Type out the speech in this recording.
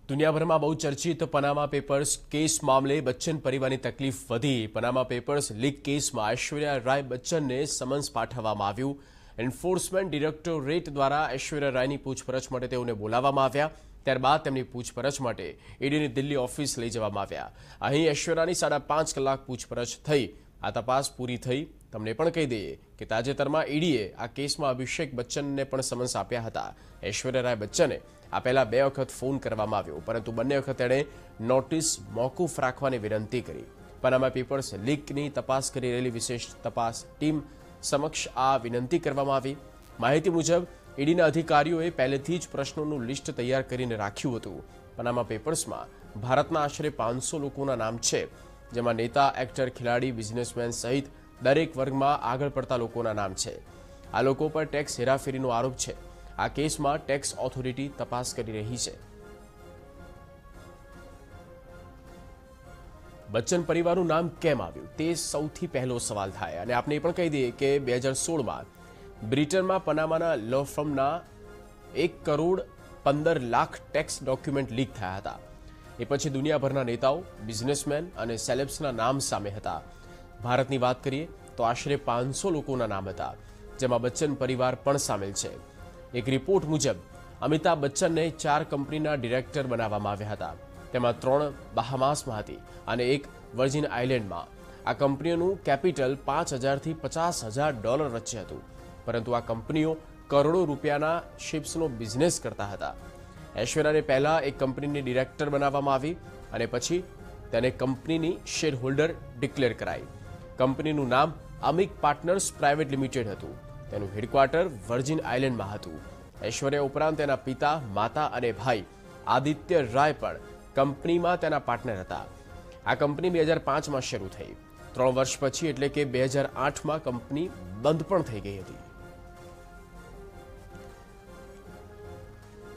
દુનિયાભરમાં બહુ ચર્ચિત Panama papers case મામલે બચ્ચન પરિવારની તકલીફ વધી। પનામા પેપર્સ લીક કેસમાં ઐશ્વર્યા રાય બચ્ચનને સમન્સ પાઠવવામાં આવ્યું। એન્ફોર્સમેન્ટ ડિરેક્ટોરેટ દ્વારા ઐશ્વર્યા રાયની પૂછપરછ માટે તેઓને બોલાવવામાં આવ્યા। ત્યારબાદ તેમની પૂછપરછ માટે ઈડીની દિલ્હી ઓફિસ લઈ જવામાં આવ્યા। અહીં ઐશ્વર્યાની 5.5 કલાક પૂછપરછ થઈ। આ તપાસ પૂરી થઈ। તમને પણ કહી દઈએ કે તાજેતરમાં ઈડીએ આ કેસમાં અભિષેક બચ્ચનને પણ સમન્સ આપ્યા હતા। ઐશ્વર્યા રાય બચ્ચને આ પહેલા 2 વખત ફોન કરવામાં આવ્યો, પરંતુ બંને વખત તેણે નોટિસ મોકૂફ રાખવાની વિનંતી કરી। પનામા પેપર્સ લીકની તપાસ કરી રહેલી વિશેષ તપાસ ટીમ સમક્ષ આ વિનંતી કરવામાં આવી। માહિતી મુજબ ઈડીના અધિકારીઓએ પહેલેથી જ પ્રશ્નોનું લિસ્ટ તૈયાર કરીને રાખ્યું હતું। પનામા પેપર્સમાં ભારતના આશરે 500 લોકોના નામ છે, જેમાં નેતા, એક્ટર, ખેલાડી, બિઝનેસમેન સહિત દરેક વર્ગમાં આગળ પડતા લોકોના નામ છે। આ લોકો પર ટેક્સ હેરાફેરીનો આરોપ છે। આ કેસમાં ટેક્સ ઓથોરિટી તપાસ કરી રહી છે। બચ્ચન પરિવારનું નામ કેમ આવ્યું તે સૌથી પહેલો સવાલ થાય। અને આપણે એ પણ કહી દઈએ કે 2016માં બ્રિટનમાં પનામાના લો ફર્મના 1,15,00,000 ટેક્સ ડોક્યુમેન્ટ લીક થયા હતા। એ પછી દુનિયાભરના નેતાઓ, બિઝનેસમેન અને સેલેબ્સના નામ સામે હતા। ભારતની વાત કરીએ તો આશરે 500 લોકોના નામ હતા, જેમાં બચ્ચન પરિવાર પણ સામેલ છે। એક રિપોર્ટ મુજબ અમિતાભ બચ્ચનને 4 કંપનીના ડિરેક્ટર બનાવવામાં આવ્યા હતા, તેમાં 3 બહામાસમાં હતી અને 1 વર્જિન આઇલેન્ડમાં। આ કંપનીઓનું કેપિટલ $5,000 થી $50,000 વચ્ચે હતું, પરંતુ આ કંપનીઓ કરોડો રૂપિયાના શિપ્સનો બિઝનેસ કરતા હતા। ઐશ્વર્યાને પહેલા એક કંપનીની ડિરેક્ટર બનાવવામાં આવી અને પછી તેને કંપનીની શેર હોલ્ડર ડિક્લેર કરાઈ। કંપનીનું નામ અમિક પાર્ટનર્સ પ્રાઇવેટ લિમિટેડ હતું। તેનું હેડક્વાર્ટર વર્જિન આઇલેન્ડમાં હતું। ઐશ્વર્યા ઉપરાંત તેના પિતા, માતા અને ભાઈ આદિત્ય રાય પણ કંપનીમાં તેના પાર્ટનર હતા। આ કંપની 2005માં શરૂ થઈ। 3 વર્ષ પછી એટલે કે 2008માં કંપની બંધ પણ થઈ ગઈ હતી।